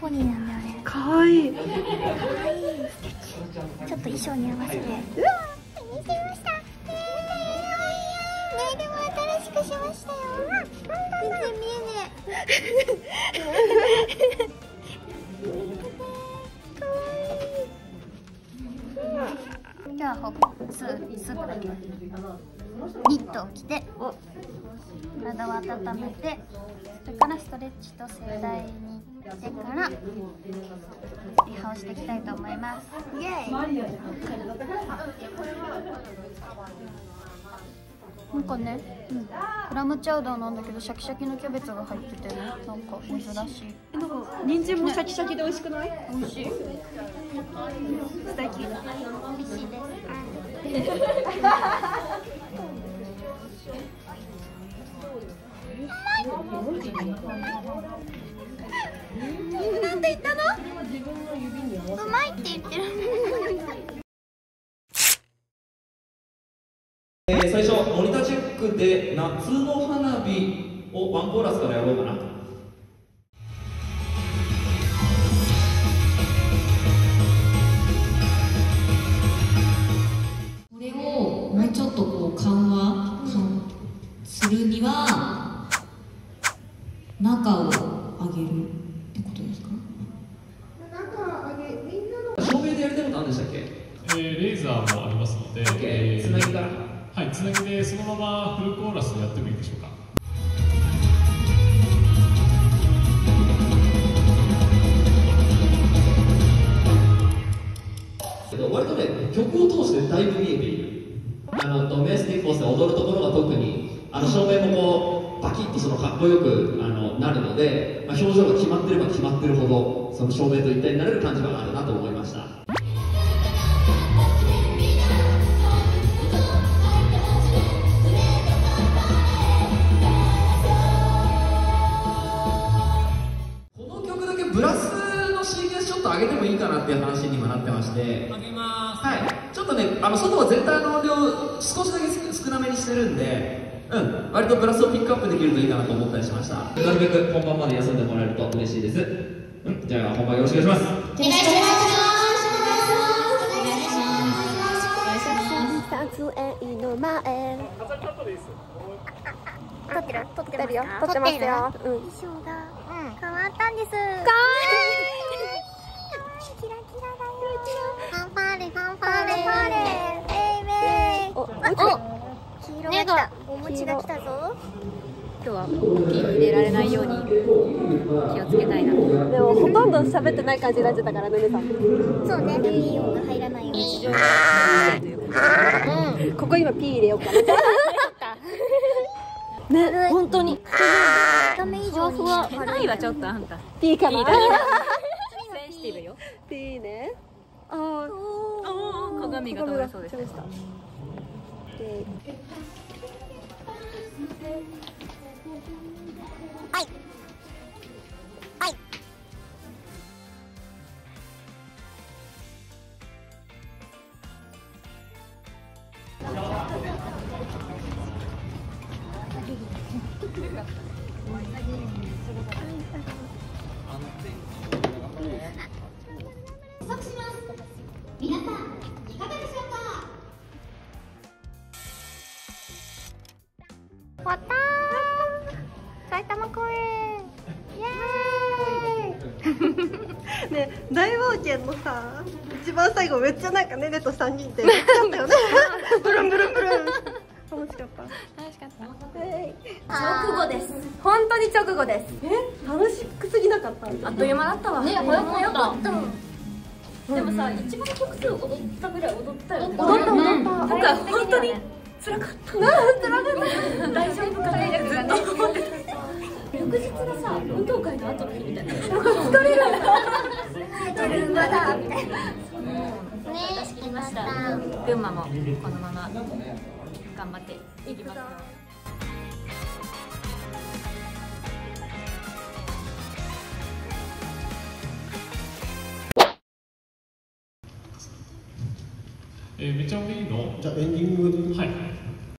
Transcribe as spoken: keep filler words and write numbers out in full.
ポニーなんだよね。 かわいい。 かわいい。素敵。ちょっと衣装に合わせて。うわ、見せました。ネイルも新しくしましたよ。全然見えねえ。かわいい。今日はほぼスープだけ。ニットを着て体を温めて、それからストレッチと整体に行ってからリハをしていきたいと思います。イエーイ。なんかね、うん、クラムチャウダーなんだけどシャキシャキのキャベツが入っててね、なんか珍しい。 なんか人参もシャキシャキで美味しくない？ 美味しい。素敵。美味しいです。なんて言ったの？うまいって言ってる。 えー、最初モニターチェックで夏の花火をワンコーラスからやろうかな。 これをもうちょっとこう緩和するには中を上げるってことですか？ 照明でやりたいことあるんでしたっけ？ えー、レーザーもありますので、 えー、つなぎから。 はい、つなぎでそのままフルコーラスやってもいいでしょうか。 割とね、曲を通してだいぶ見えている。あのドメスティックフォースで踊るところが特にあの照明もこうバキッとそのかっこよくあのなるので、まあ、表情が決まってれば決まってるほどその照明と一体になれる感じがあるなと思いました。ブラスのシーケンスちょっと上げてもいいかなっていう話に今なってまして、上げます。はい、ちょっとね、あの外は全体の量少しだけ少なめにしてるんで、うん、割とブラスをピックアップできるといいかなと思ったりしました。なるべく本番まで休んでもらえると嬉しいです。うん、じゃあ本番よろしくお願いします。お願いします。 撮影の前。 撮ってる？撮ってるよ。撮ってますよ。 衣装が変わったんです。かわいい。キラキラだよ。ファンファーレ、ファンファーレ、ファーレ。ベイベイ。お、黄色が来た。お餅が来たぞ。 今日はピー入れられないように気をつけたいな。 でもほとんど喋ってない感じになっちゃったからね、ねさん。 そうね。ピー音が入らないように。 日常がないということで。 うん。ここ今ピー入れようかな。ね、本当に。 画面以上に。 ないはちょっとあんた。 ピーかな。 センシティブよ。 ピーね。ああ。鏡が倒れそうです。 はい。はい。皆さんいかがでしょうか。終わったー。埼玉公園。イエーイ。 ね、大冒険のさ、一番最後めっちゃなんかねねと三人でやったよね。ブルンブルンブルン。楽しかった。 楽しかった。 はい。 直後です。本当に直後です。 え、楽しくすぎなかった。 あっという間だったわ。ね、早く早かった。 でもさ、一番曲数踊ったぐらい踊ったよね。 踊った踊った。 なんか本当に辛かった。 なん辛かった。 大丈夫か体力がね。翌日のさ、運動会の後の日みたいな。なんか疲れる。自分はだみたいな。ね、出し切りました。 群馬もこのまま頑張っていきますよ。 えー、めちゃいいの。 じゃあエンディングで。 はい。